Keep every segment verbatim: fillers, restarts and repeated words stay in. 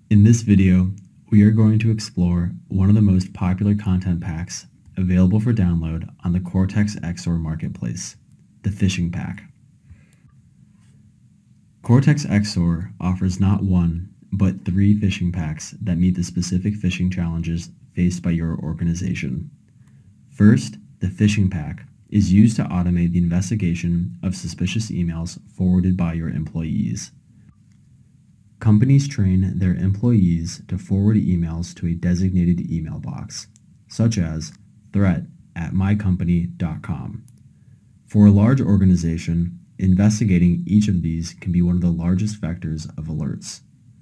In this video, we are going to explore one of the most popular content packs available for download on the Cortex X S O A R marketplace, the Phishing Pack. Cortex X S O A R offers not one, but three phishing packs that meet the specific phishing challenges faced by your organization. First, the Phishing Pack is used to automate the investigation of suspicious emails forwarded by your employees. Companies train their employees to forward emails to a designated email box, such as threat at my company dot com. For a large organization, investigating each of these can be one of the largest vectors of alerts.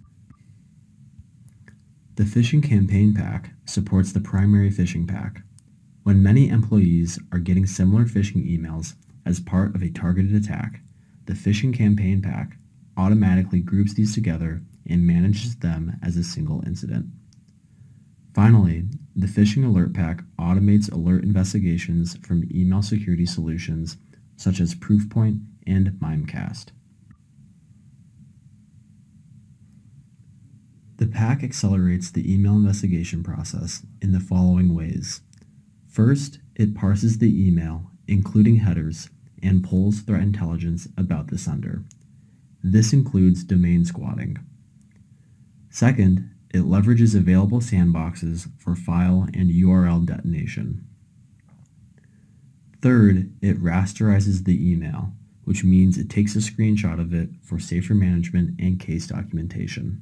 The Phishing Campaign Pack supports the primary phishing pack. When many employees are getting similar phishing emails as part of a targeted attack, the Phishing Campaign Pack automatically groups these together and manages them as a single incident. Finally, the Phishing Alert Pack automates alert investigations from email security solutions such as Proofpoint and Mimecast. The pack accelerates the email investigation process in the following ways. First, it parses the email, including headers, and pulls threat intelligence about the sender. This includes domain squatting. Second, it leverages available sandboxes for file and U R L detonation. Third, it rasterizes the email, which means it takes a screenshot of it for safer management and case documentation.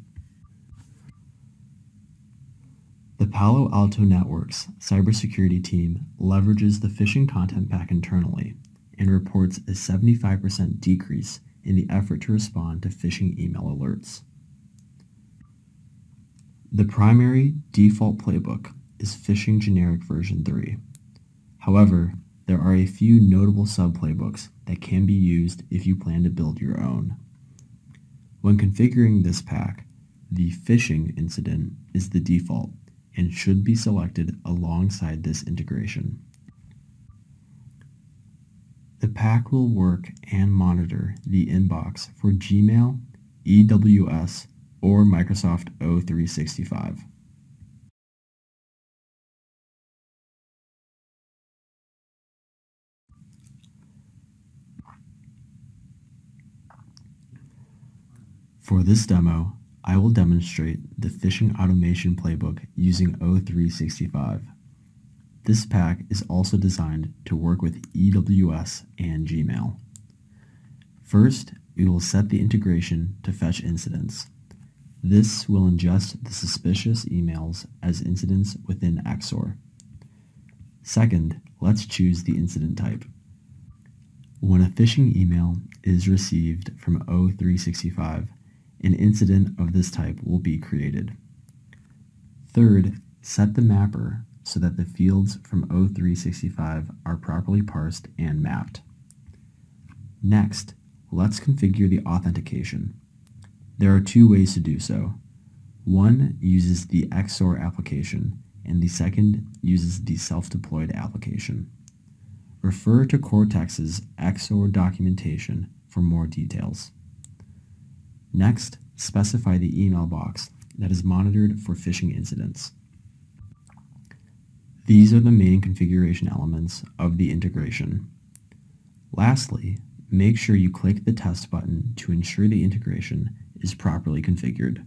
The Palo Alto Network's cybersecurity team leverages the Phishing Content Pack internally and reports a seventy-five percent decrease in the effort to respond to phishing email alerts. The primary default playbook is Phishing Generic version three. However, there are a few notable sub-playbooks that can be used if you plan to build your own. When configuring this pack, the phishing incident is the default and should be selected alongside this integration. The pack will work and monitor the inbox for Gmail, E W S, or Microsoft O three sixty-five. For this demo, I will demonstrate the phishing automation playbook using O three sixty-five. This pack is also designed to work with E W S and Gmail. First, we will set the integration to fetch incidents. This will ingest the suspicious emails as incidents within X S O A R. Second, let's choose the incident type. When a phishing email is received from O three sixty-five, an incident of this type will be created. Third, set the mapper so that the fields from O three sixty-five are properly parsed and mapped. Next, let's configure the authentication. There are two ways to do so. One uses the X S O A R application, and the second uses the self-deployed application. Refer to Cortex's X S O A R documentation for more details. Next, specify the email box that is monitored for phishing incidents. These are the main configuration elements of the integration. Lastly, make sure you click the test button to ensure the integration is properly configured.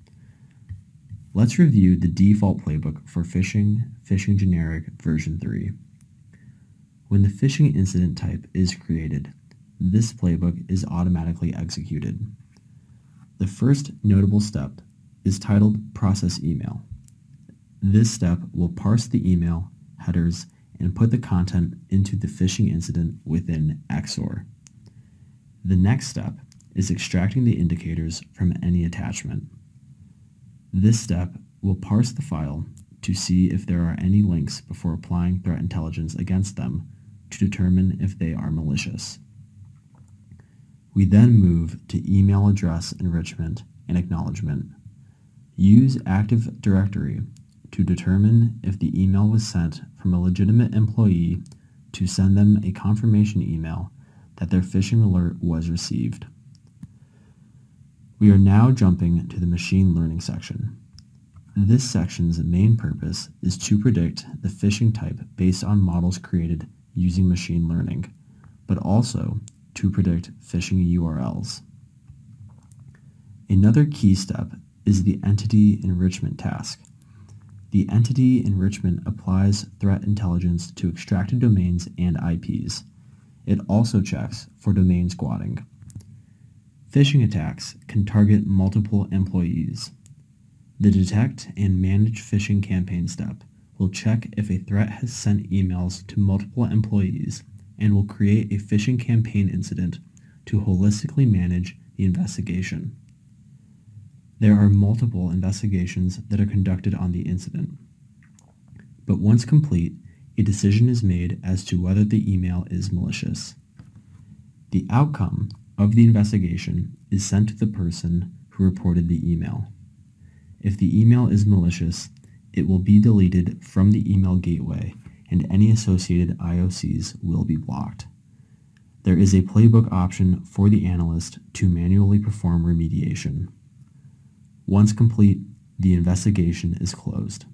Let's review the default playbook for phishing Phishing Generic version three. When the phishing incident type is created, this playbook is automatically executed. The first notable step is titled Process Email. This step will parse the email, headers, and put the content into the phishing incident within X S O A R. The next step is extracting the indicators from any attachment. This step will parse the file to see if there are any links before applying threat intelligence against them to determine if they are malicious. We then move to email address enrichment and acknowledgement. Use Active Directory to determine if the email was sent from a legitimate employee to send them a confirmation email that their phishing alert was received. We are now jumping to the machine learning section. This section's main purpose is to predict the phishing type based on models created using machine learning, but also to predict phishing U R Ls. Another key step is the entity enrichment task. The entity enrichment applies threat intelligence to extracted domains and I Ps. It also checks for domain squatting. Phishing attacks can target multiple employees. The detect and manage phishing campaign step will check if a threat has sent emails to multiple employees and will create a phishing campaign incident to holistically manage the investigation. There are multiple investigations that are conducted on the incident, but once complete, a decision is made as to whether the email is malicious. The outcome of the investigation is sent to the person who reported the email. If the email is malicious, it will be deleted from the email gateway and any associated I O Cs will be blocked. There is a playbook option for the analyst to manually perform remediation. Once complete, the investigation is closed.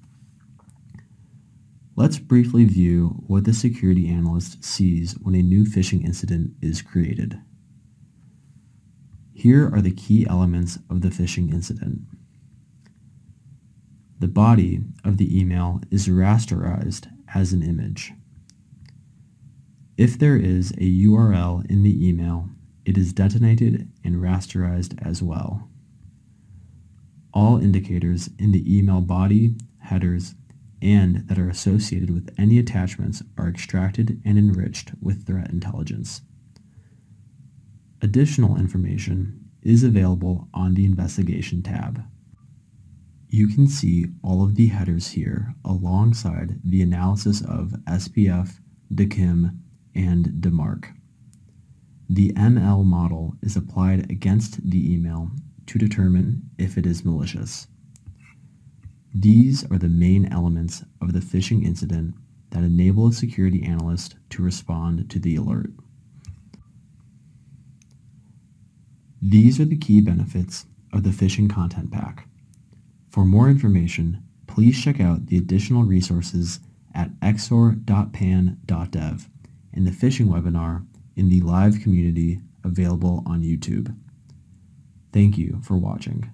Let's briefly view what the security analyst sees when a new phishing incident is created. Here are the key elements of the phishing incident. The body of the email is rasterized as an image. If there is a U R L in the email, it is detonated and rasterized as well. All indicators in the email body, headers, and that are associated with any attachments are extracted and enriched with threat intelligence. Additional information is available on the Investigation tab. You can see all of the headers here alongside the analysis of S P F, D K I M, and D MARC. The M L model is applied against the email to determine if it is malicious. These are the main elements of the phishing incident that enable a security analyst to respond to the alert. These are the key benefits of the Phishing Content Pack. For more information, please check out the additional resources at x o a r dot pan dot dev and the phishing webinar in the live community available on YouTube. Thank you for watching.